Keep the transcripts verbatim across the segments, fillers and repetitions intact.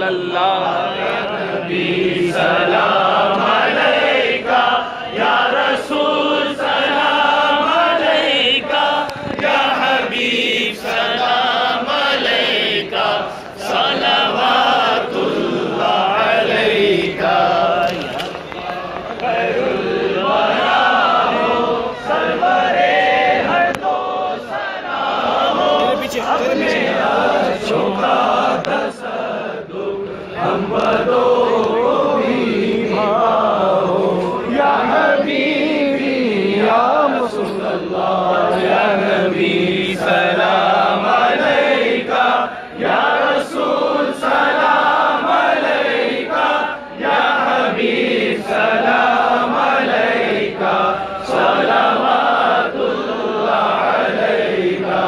اللہ یا نبی سلام علیکہ یا رسول سلام علیکہ یا حبیب سلام علیکہ صلوات اللہ علیکہ خیر الورا ہو سرور ہر دو سلام ہو اپنے اچھوں کا تصدق ہم بدوں کو بھی بھاؤ یا حبیبی یا رسول اللہ یا نبی سلام علیکہ یا رسول سلام علیکہ یا حبیب سلام علیکہ صلوات اللہ علیکہ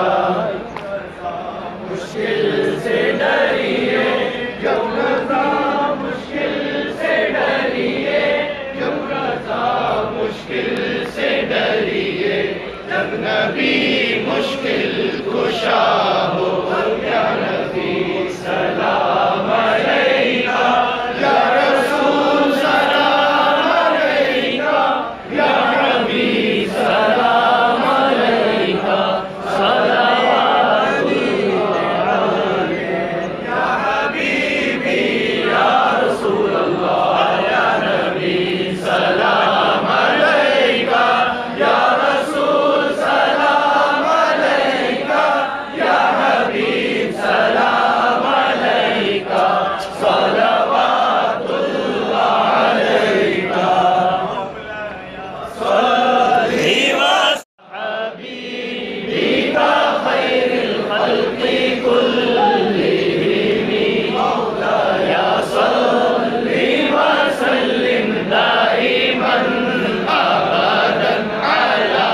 مشکل سے ڈریے جب رضا مشکل سے ڈریے جب رضا مشکل سے ڈریے جب نبی مشکل کشا ہو یا نبی سلام علیکہ یا رسول سلام علیکہ یا حبیب سلام علیکہ صلوات اللہ یا حبیبی یا رسول اللہ یا نبی سلام علیکہ یا رسول سلام علیکہ یا حبیب سلام علیکہ صلوات اللہ علیکہ صلی وحبیبی کا خیر الخلق کلہم مولایا صلی وسلم دائما ابدا علی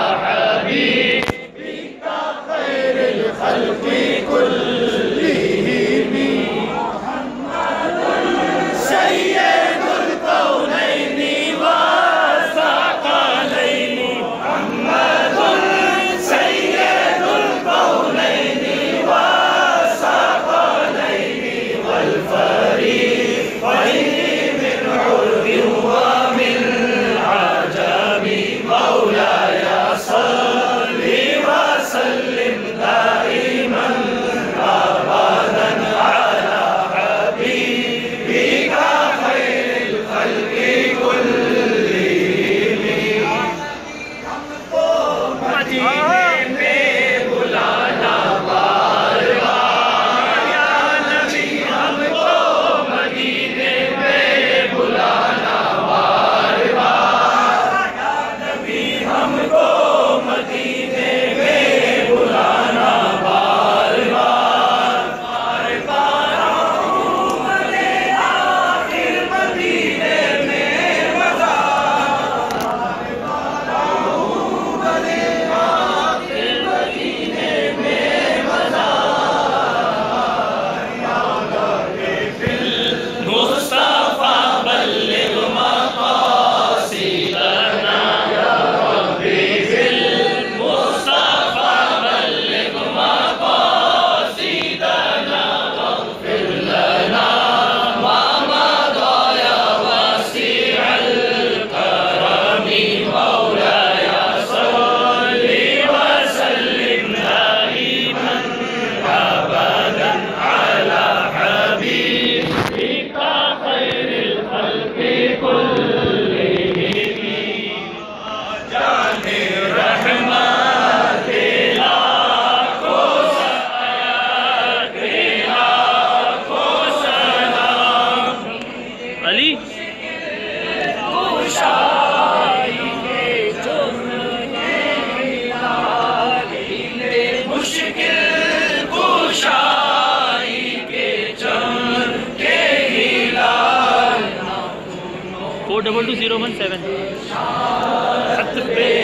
حبیبک خیر الخلق کلہم سید الکونین والثقلین محمد سید الکونین والثقلین والفریقین من عرب ومن عجم مولاي صل وسلم دائما ابدا على حبيبك خير الخلق كلهم مدینے میں بلانا بار بار یا نبی ہم کو مدینے میں بلانا بار بار یا نبی ہم کو مدینے میں بلانا بار بار بار بار عمر آخر مدینے میں مزہ عمر آخر مدینے میں مزہ مصطفیٰ بلغ مقاصدنا یا ربی بالمصطفیٰ بلغ مقاصدنا واغفر لنا ما مضى يا واسع الكرم مولاي صل وسلم دائما ابدا على حبيبك خير الخلق كلهم جان رحمت لاکھوں سایہ لاکھوں سلام علی کوشائی کے مشکل کوشائی کے چمن کے ہلال four double two zero one seven